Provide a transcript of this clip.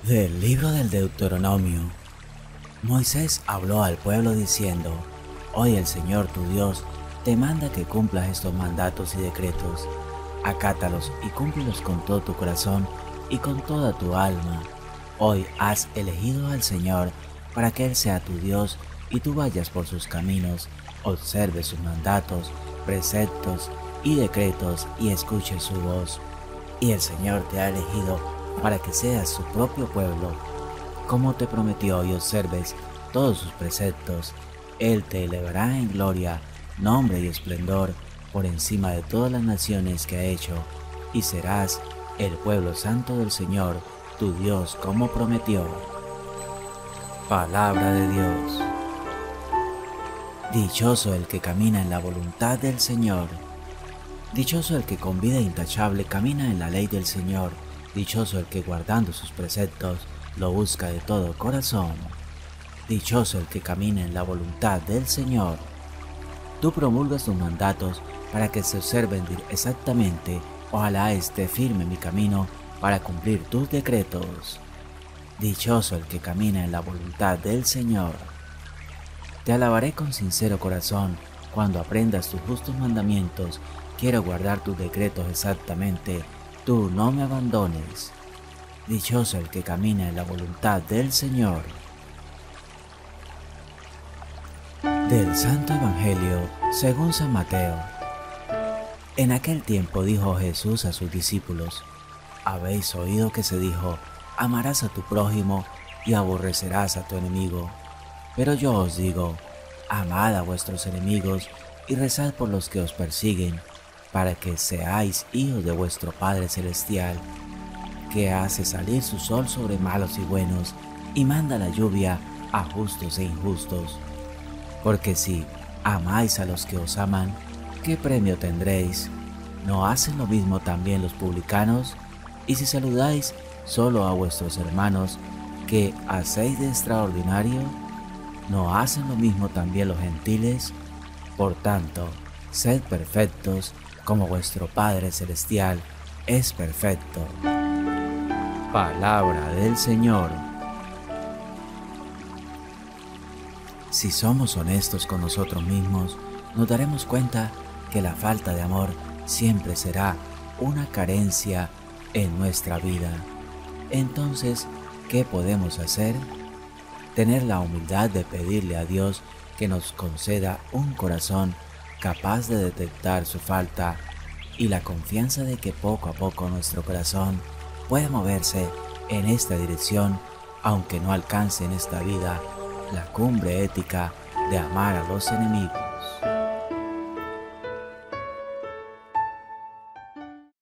Del libro del Deuteronomio. Moisés habló al pueblo diciendo: Hoy el Señor tu Dios te manda que cumplas estos mandatos y decretos. Acátalos y cúmplelos con todo tu corazón y con toda tu alma. Hoy has elegido al Señor para que Él sea tu Dios y tú vayas por sus caminos, observes sus mandatos, preceptos y decretos y escuches su voz. Y el Señor te ha elegido para que seas su propio pueblo, como te prometió, y observes todos sus preceptos. Él te elevará en gloria, nombre y esplendor por encima de todas las naciones que ha hecho, y serás el pueblo santo del Señor, tu Dios, como prometió. Palabra de Dios. Dichoso el que camina en la voluntad del Señor. Dichoso el que con vida intachable camina en la ley del Señor. Dichoso el que guardando sus preceptos lo busca de todo corazón. Dichoso el que camina en la voluntad del Señor. Tú promulgas tus mandatos para que se observen exactamente. Ojalá esté firme mi camino para cumplir tus decretos. Dichoso el que camina en la voluntad del Señor. Te alabaré con sincero corazón cuando aprendas tus justos mandamientos. Quiero guardar tus decretos exactamente. Tú no me abandones. Dichoso el que camina en la voluntad del Señor. Del Santo Evangelio según San Mateo. En aquel tiempo dijo Jesús a sus discípulos: Habéis oído que se dijo: amarás a tu prójimo y aborrecerás a tu enemigo. Pero yo os digo: amad a vuestros enemigos y rezad por los que os persiguen, para que seáis hijos de vuestro Padre Celestial, que hace salir su sol sobre malos y buenos, y manda la lluvia a justos e injustos. Porque si amáis a los que os aman, ¿qué premio tendréis? ¿No hacen lo mismo también los publicanos? Y si saludáis solo a vuestros hermanos, ¿qué hacéis de extraordinario? ¿No hacen lo mismo también los gentiles? Por tanto, sed perfectos, como vuestro Padre Celestial es perfecto. Palabra del Señor. Si somos honestos con nosotros mismos, nos daremos cuenta que la falta de amor siempre será una carencia en nuestra vida. Entonces, ¿qué podemos hacer? Tener la humildad de pedirle a Dios que nos conceda un corazón capaz de detectar su falta, y la confianza de que poco a poco nuestro corazón puede moverse en esta dirección, aunque no alcance en esta vida la cumbre ética de amar a los enemigos.